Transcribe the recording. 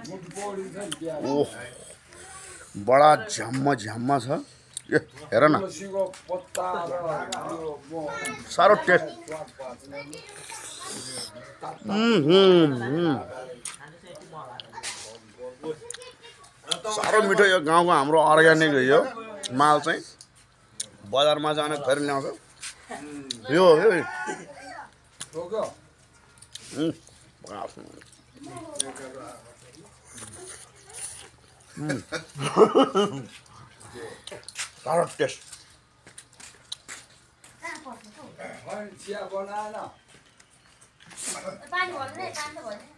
ओ बडा झ्याम्म छ ए हेर न साह्रो टेस्ट साह्रो मिठो यो गाउँको हाम्रो अर्ग्यानिक यो माल चाहिँ बजारमा जाने फेरि ल्याउँछ यो साह्रो टेस्ट चिया बनाएन पानी भर्दैन